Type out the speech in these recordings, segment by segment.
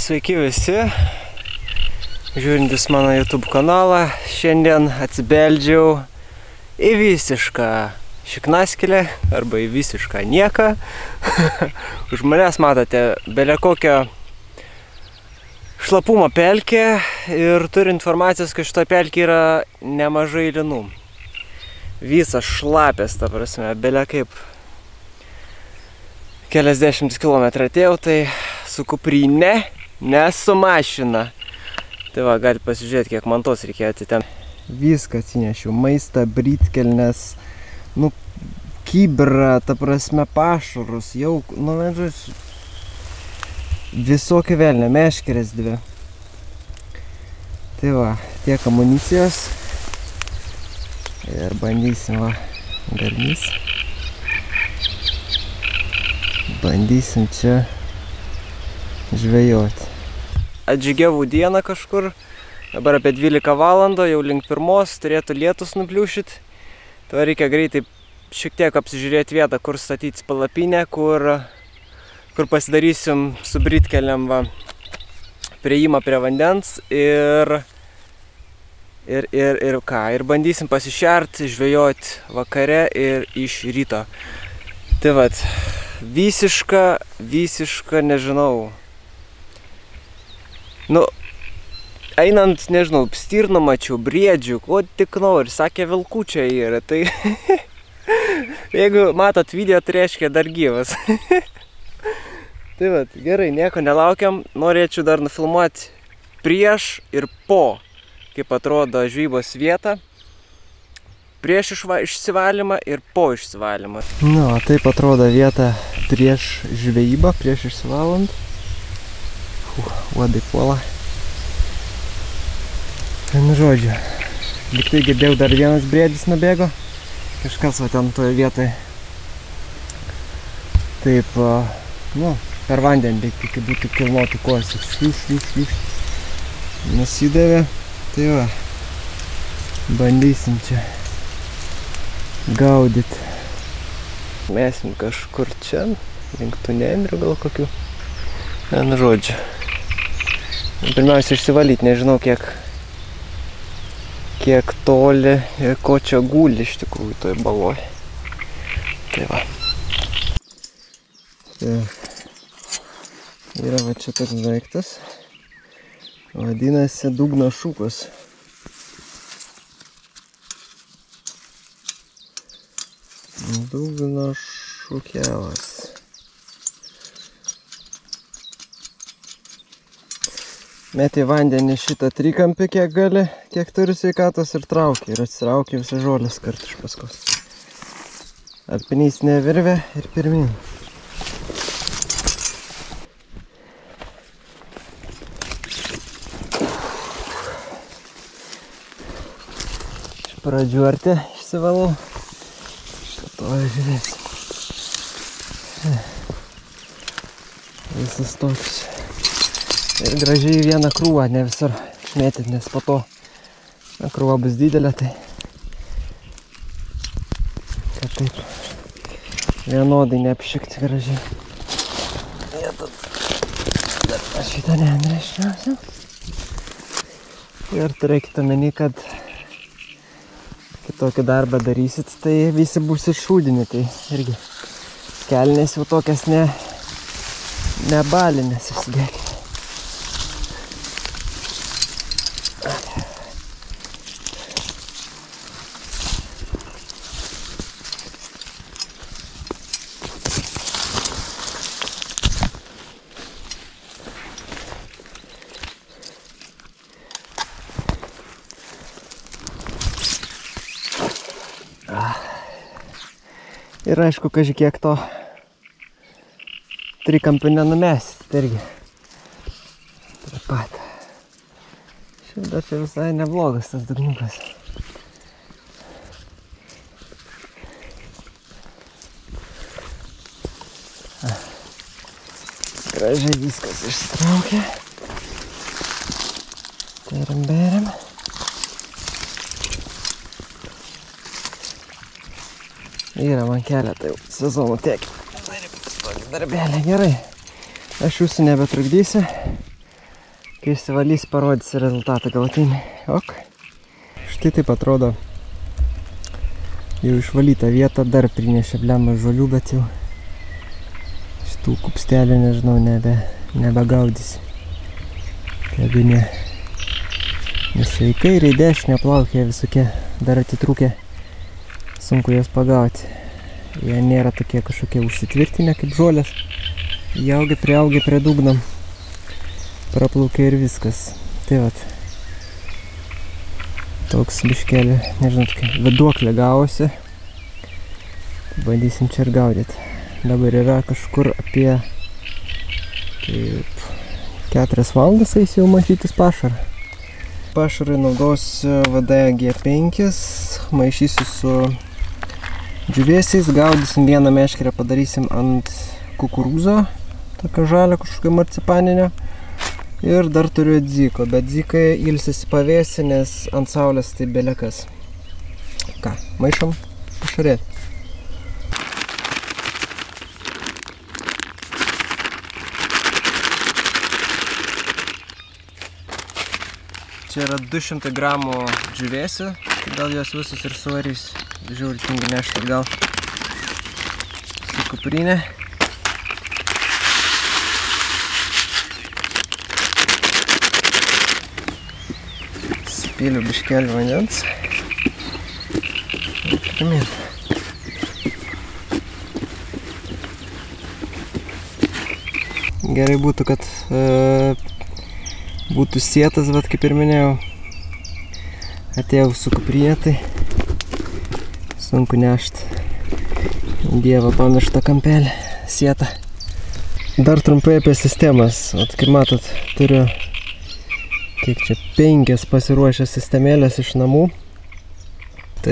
Sveiki visi, žiūrintis mano YouTube kanalą. Šiandien atsibeldžiau į visišką šiknaskylę arba į visišką nieką. Už manęs matote belė kokią šlapumo pelkę ir turiu informacijos, kad šito pelkė yra nemažai linų. Visas šlapės, ta prasme, belė kaip keliasdešimt kilometrų atėjau, tai su kuprinė, ne su mašina. Tai va, galite pasižiūrėti, kiek man tos reikėjo ten. Viską atsinešiau, maistą, brytkelnes, kibirą, ta prasme, pašarus, jau, visokią velnę, meškerės dvi. Tai va, tiek amunicijos. Ir bandysim, va, garnys. Bandysim čia žvejoti. Atžygiavau dieną kažkur, dabar apie 12 valandų, jau link 1 turėtų lietus nupliušyti. Tai reikia greitai šiek tiek apsižiūrėti vietą, kur statyti palapinę, kur pasidarysim su brytkeliam prieimą prie vandens ir bandysim pasišerti, žvejoti vakare ir iš ryto. Tai vat, visiška, nežinau. Einant, nežinau, stirną mačiau, briedžių, ko tik nori, sakė vilkų čia yra, tai jeigu matot video, tai reiškia dar gyvas. Tai vat, gerai, nieko nelaukiam, norėčiau dar nufilmuoti prieš ir po, kaip atrodo žvejybos vieta, prieš išsivalymą ir po išsivalymą. Taip atrodo vieta prieš žvejybą, prieš išsivalant. Uodai puola. Žodžiu, liktai girdėjau, dar vienas briedis nubėgo. Kažkas va ten toje vietoje. Taip, per vandenį reiktų, kaip būtų kilnoti kojas. Nusidavė. Tai va, bandysim čia gaudyti. Mesim kažkur čia, link tų nendrių gal kokių. Žodžiu. Pirmiausia išsivalyti, nežinau kiek toli ir ko čia guli iš tikrųjų toj baloj. Tai va. Yra va čia toks daiktas. Vadinasi dugno šukas. Dugno šukelas. Meti vandenį šitą trikampį kiek gali, kiek turi sveikatos ir traukia. Ir atsiraukia visą žolės kartu iš paskos. Alpinistinė virvė ir pirmin. Iš pradžių arti išsivalau. Šito žiūrėsim. Visas toks. Ir gražiai vieną krūvą, ne visur išmėtyti, nes po to krūva bus didelė, tai kad taip vienodai neapšikti gražiai. Dar šitą neandreščiausiu. Ir turėkite omeny, kad kitokį darbą darysit, tai visi bus iššūdini, tai irgi kelnės jau tokias nebalinės įsidėkite. Ir aišku, kiek to trikampio nenumesit, tai irgi taip pat. Šiaip dar čia visai neblogas tas dugniukas. Gražiai viskas išsitraukia. Bėrim. Yra man keletą jau sezonų tiek. Darbelė gerai. Aš jūsų nebetrukdysiu. Kai išsivalys, parodysi rezultatą galutinį. Ok. Štai taip atrodo. Jau išvalyta vieta, dar prinešė blemą žolių, bet jau šitų kupstelių, nežinau, nebegaudysi. Jeigu ne. Nes į kairę, į dešinę plaukia visokie dar atitrūkę. Sunku jas pagauti. Jie nėra tokie kažkokie užsitvirtinę kaip žolės. Jie priaugia prie dugno. Praplaukia ir viskas. Tai vat. Toks biškelį, nežinau, tokia viduoklė gavosi. Bandysim čia ir gaudyti. Dabar yra kažkur apie 4 valandas eis jau maišytis pašarą. Pašarui naudosiu VD-G5, maišysiu su džiūvėsiais, gaudysim vieną meškerę, padarysim ant kukurūzo, tokio žalio kažkokio marcipaninio. Ir dar turiu dziko, bet dzikai ilsisi pavėsi, nes ant saulės tai belekas. Ką, maišom pašarėti. Čia yra 200 gramų džiūvėsių, tai gal jos visus ir suvarys. Žiūrį tingi nešti atgal su kuprinė. Piliu biškelį vandens. Gerai būtų, kad būtų sietas, bet kaip ir minėjau, atėjau su kuprinė, tai sunku nešti. Dievo pamirštą kampelį, sietą. Dar trumpai apie sistemas. Kaip matot, turiu kiek čia 5 pasiruošęs sistemėlės iš namų. Tai,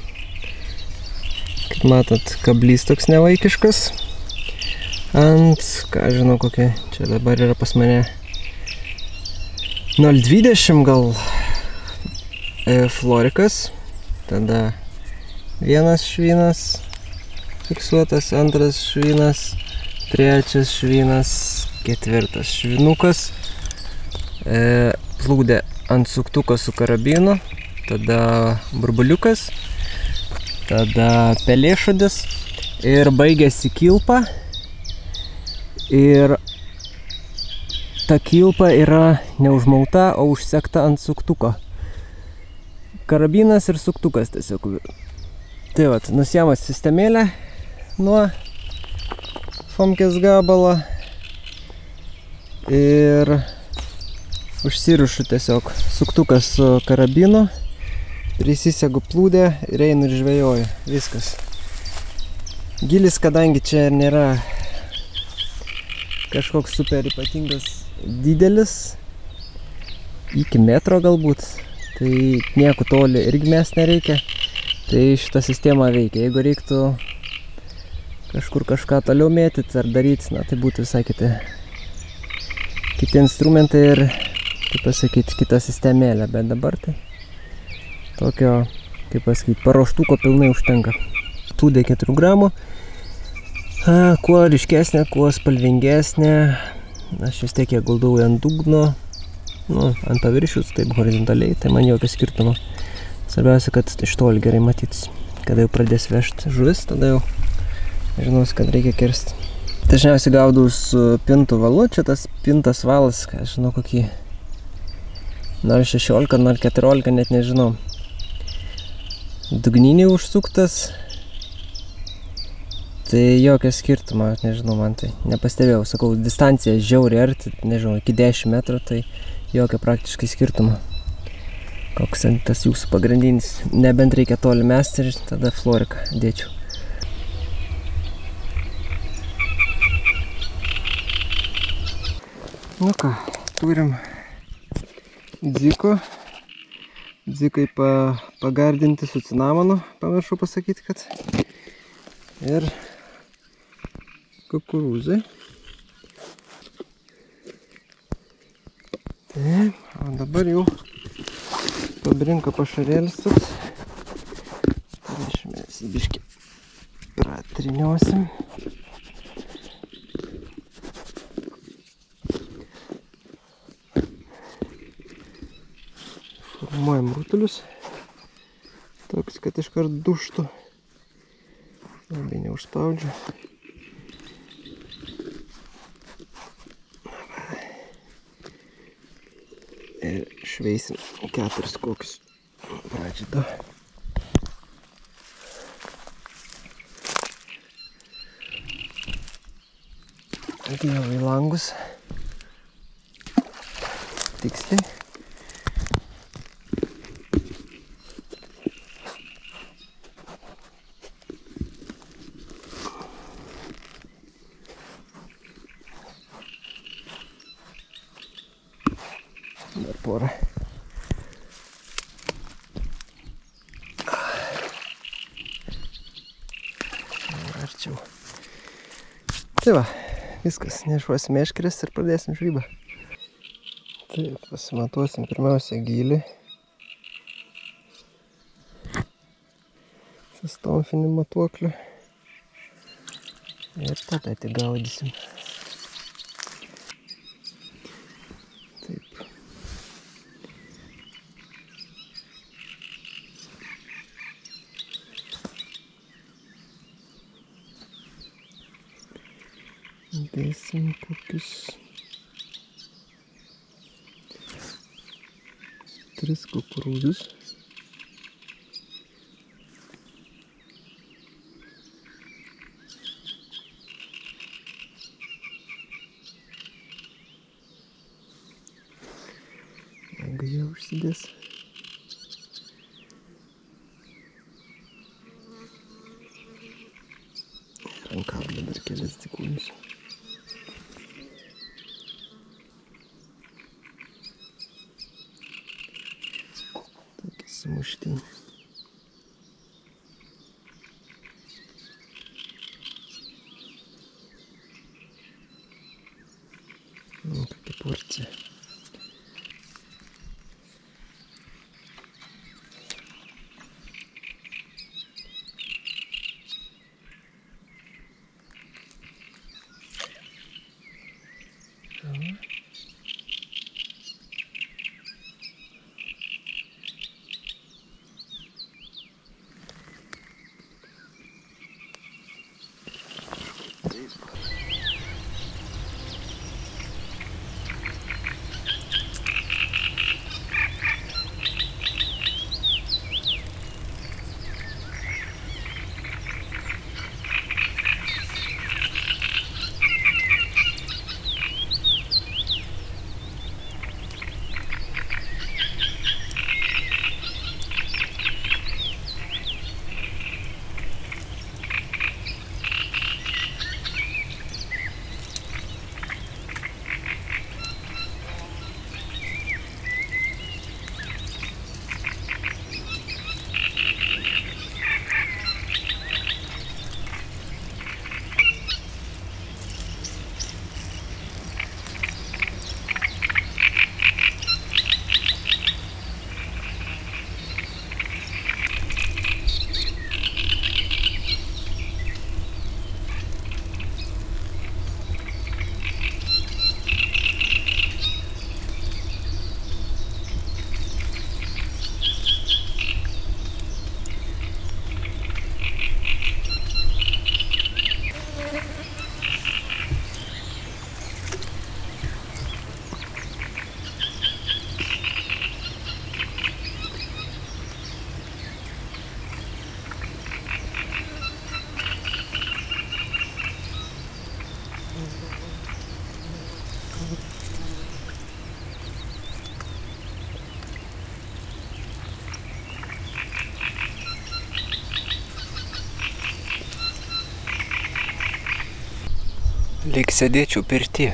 kaip matot, kablys toks nevaikiškas. Ant, ką žinau, kokia čia dabar yra pas mane 0,20 gal florikas. Tada vienas švinas fiksuotas, antras švinas, trečias švinas, ketvirtas švinukas. Plūdė ant suktuko su karabinu, tada burbuliukas, tada pelėšodis ir baigėsi kilpa. Ir ta kilpa yra neužmauta, o užsekta ant suktuko. Karabinas ir suktukas tiesiog. Tai vat, nusiemas sistemėlę nuo fomkės gabalo ir užsirišu tiesiog suktukas su karabinu, prisisegu plūdę ir einu ir žvejoju. Viskas. Gilis, kadangi čia nėra kažkoks super ypatingas didelis, iki metro galbūt, tai nieko toli irgi mes nereikia, tai šitą sistemą veikia. Jeigu reiktų kažkur kažką toliau mėtyti ar daryti, na, tai būtų visai kiti instrumentai ir, kaip pasakyti, kita sistemėlė, bet dabar tai tokio, kaip pasakyti, paruoštuko pilnai užtenka. Tūdė 4 gramų, kuo ryškesnė, kuo spalvingesnė, aš vis tiek ją guldau ant dugno, ant paviršius, taip horizontaliai, tai man jokio skirtumo. Svarbiausia, kad iš toli gerai matytis. Kada jau pradės vežti žuvis, tada jau žinos, kad reikia kirsti. Dažniausiai gaudau su pintų valu, čia tas pintas valas, ką aš žinau kokį 0,16, 0,14, net nežinau. Dugninį užsuktas, tai jokio skirtumo, nežinau, man tai nepastebėjau. Sakau, distancija žiauriai arti, nežinau, iki 10 metrų, tai jokio praktiškai skirtumo. Koks tas jūsų pagrindinis, nebent reikia toli mesti ir tada floriką dėčiau. Nu ką, turim dziko. Dzikai pagardinti su cinamonu, pamiršau pasakyti, kad. Ir kukurūzai. Taip, o dabar jau pabrinka pašarėlis toks. Mes jį biškį pratriniosim. Formuojam rutulius. Toks, kad iškart duštų. Labai neužspaudžiu. Ir šveisim 4 kokius. Pradžiai to. Dėjau į langus. Tiksliai. Dar porą. Arčiau. Tai va, viskas. Nešuosim meškeres ir pradėsim žvybą. Taip, pasimatuosim pirmiausia gylį. Su stomfiniu matuokliu. Ir tada tik gaudysim. Taip. Dėsim kokius 3 kukurūzus. Jeigu jie užsidės. Rankablį dar kelias sekundžių. Sumuštinį. Kokia porcija. Lyg sėdėčiau pirty.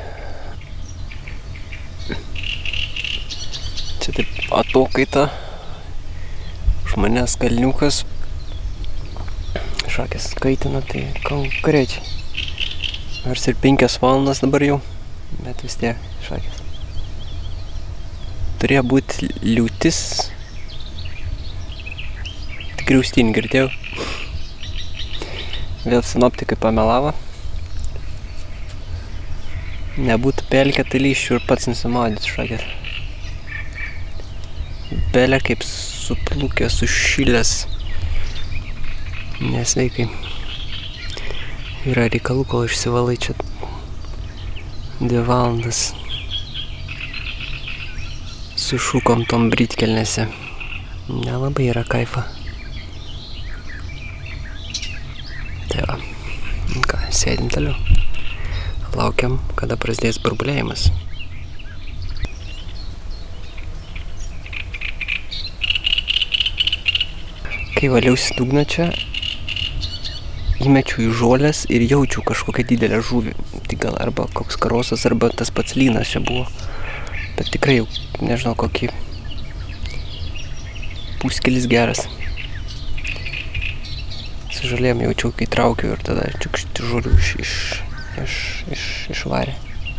Čia taip atokaita. Už manęs kalniukas. Šakės kaitina, tai konkrečiai. Nors ir 5 valandas dabar jau, bet vis tiek šakės. Turėjo būti liūtis. Tik griaustinį girdėjau. Vėl sinoptikai pamelavo. Nebūtų pelkė, tai lyščių ir pats nusimaudyti šakės. belė kaip suplukęs, sušilęs. Nesveikai. Yra reikalų, kol išsivalai čia 2 valandas. Su šūkom tom britkelnėse. Nelabai yra kaifa. Tai va. Ką, sėdim toliau. Laukiam, kada prasidės burbulėjimas. Kai valiausi dugną čia, įmečiau į žolės ir jaučiau kažkokią didelę žuvį. Tai gal arba koks karosas, arba tas pats lynas čia buvo. Bet tikrai jau, nežinau, kokį puskelis geras. Su žolėm jaučiau, kai traukiau ir tada čiukšti žolių išvarė.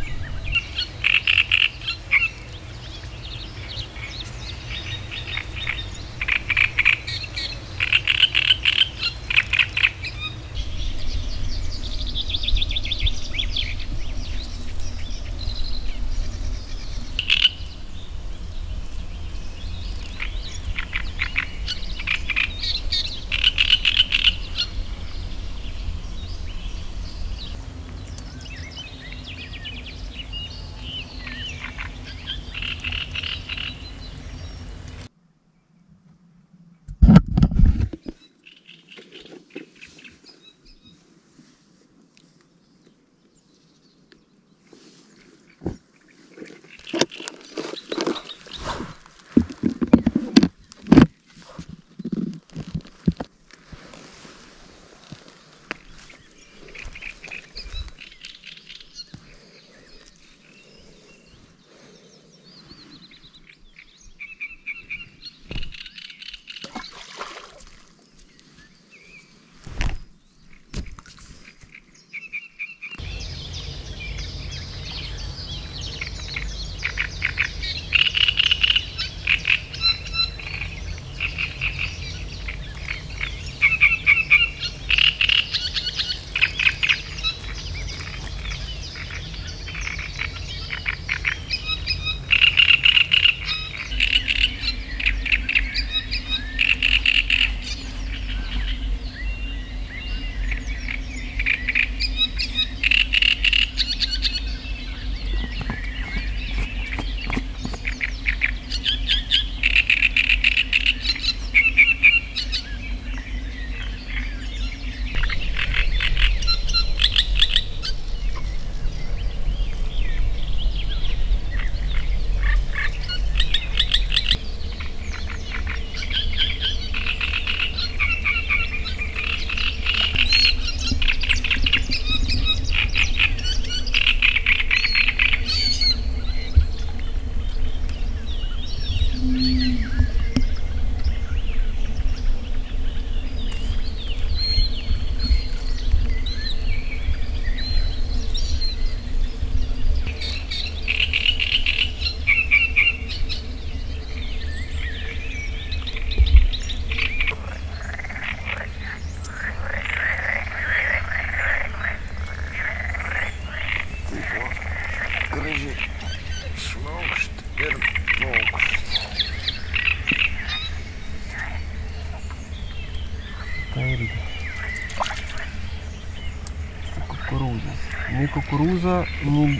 Nei kukurūza, nei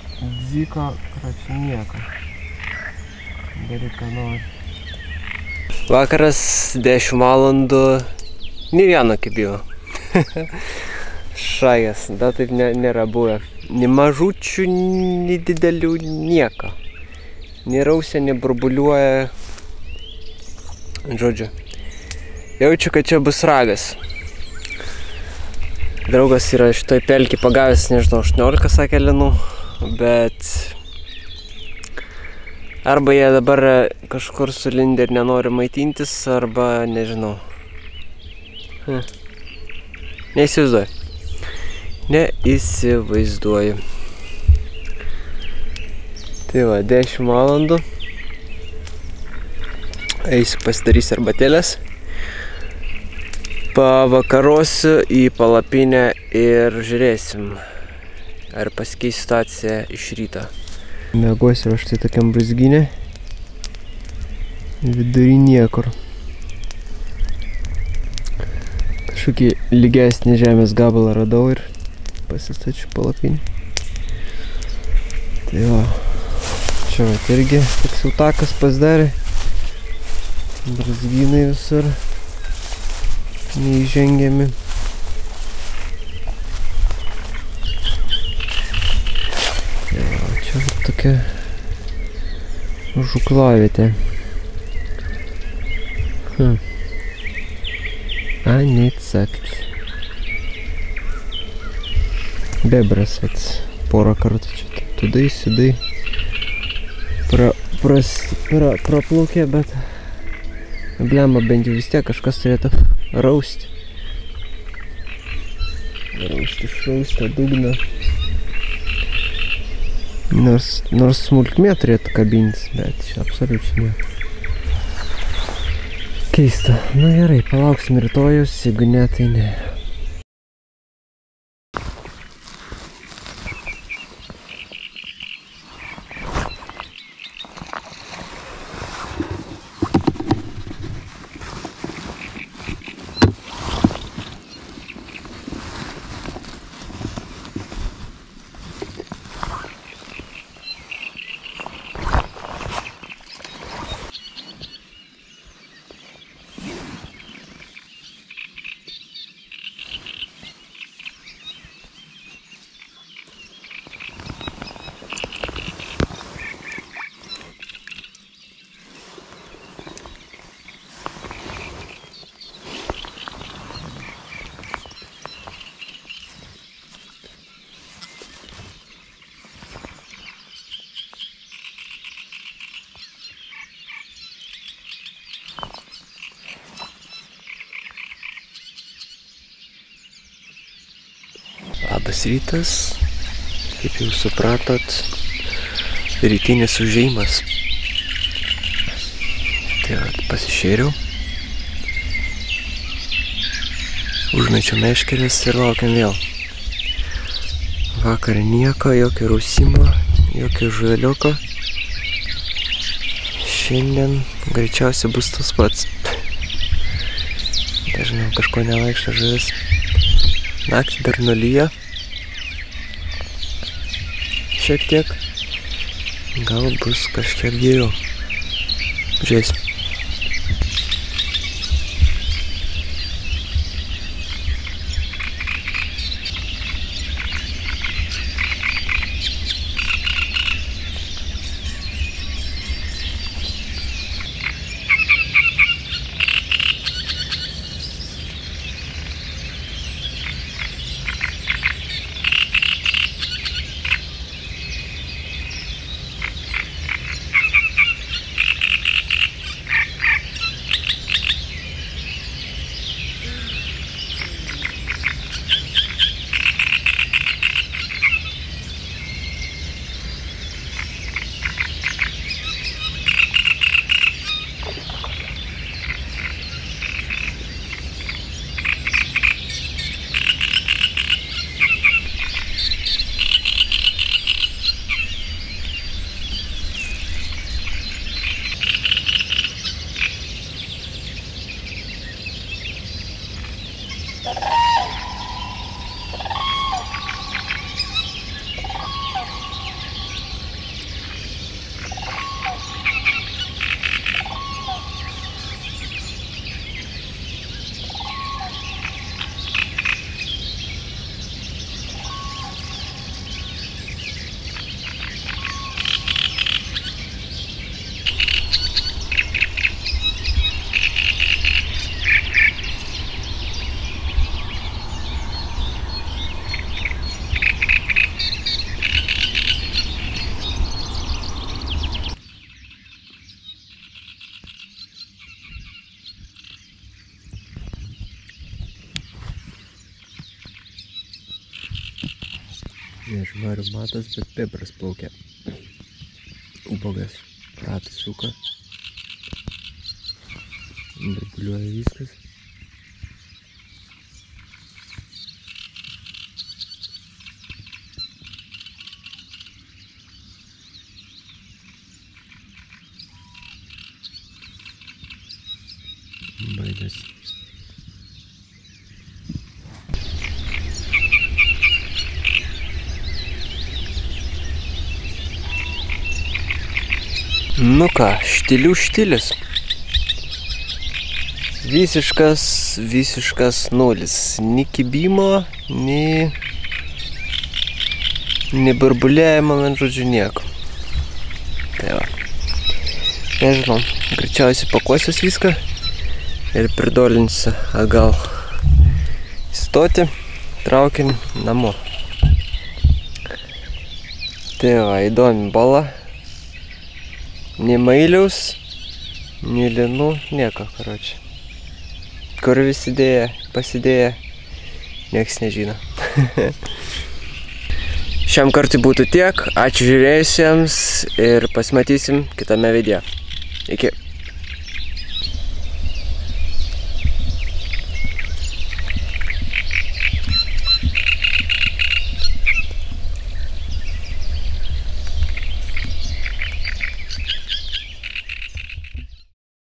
dzika, kračiai nieko. Daryk, ką nori. Vakaras 10 valandų, nei vieno kibėjo. Šajas, da taip nėra buvę. Nei mažučių, nei didelių, nieko. Nei rausia, nei burbuliuoja. Žodžiu, jaučiu, kad čia bus ragas. Draugas yra šitoj pelkį pagavęs, nežinau, 18 sakė linų, bet arba jie dabar kažkur sulindę ir nenori maitintis, arba nežinau. Neįsivaizduoju. Neįsivaizduoju. Tai va, 10 valandų. Eisiu pasidarysiu arbatėlės. Pavakarosiu į palapinę ir žiūrėsim, ar pasikeis situacija iš ryto. Mėgosiu aš tai tokiam brūzginė. Vidury niekur. Kažkokį lygesnį žemės gabalą radau ir pasistačiu palapinį. Tai va, čia va irgi toks jau takas pasidarė. Brazgynai visur neįžengiami. Tai va, čia va tokia žuklavietė. A, neatsakti. Bebras, vat, porą kartų čia tudai, sudai praplaukė, bet blemba bent jau vis tiek kažkas turėtų rausti. Išrausti dugną. Nors smulkmė turėtų kabintis, bet čia absoliučiai ne. Keista. Na gerai, palauksim rytojus, jeigu ne, tai ne. Labas rytas, kaip jau supratot, rytinis užėjimas. Tai pasišėriau, užmečiau meškeres ir laukiam vėl. Vakar nieko, jokio rausimo, jokio žuvelioko. Šiandien greičiausiai bus tas pats. Dažnai kažko nevaikšto žuvis. Naktį dar nulyja. Šiek tiek. Gal bus kažkiek geriau. Žiūrėsim. Nežinau, ar matas, bet bebras plaukia. Ubagas. Ratas suka. Burbuliuoja viskas. Baigėsi. Nu ką, štilių štilis. Visiškas nulis. Ni kibimo, ni burbulėjimo, man žodžiu, nieko. Tai va. Nežinau, greičiausiai pakuosius viską ir pridolinsiu atgal į stotį, traukinį namo. Tai va, įdomi bala. Nei mailiaus, nei linų, nieko, karočią. Kur visi pasidėję, nieks nežino. Šiam kartui būtų tiek, ačiū žiūrėjusiems ir pasimatysim kitame video. Iki.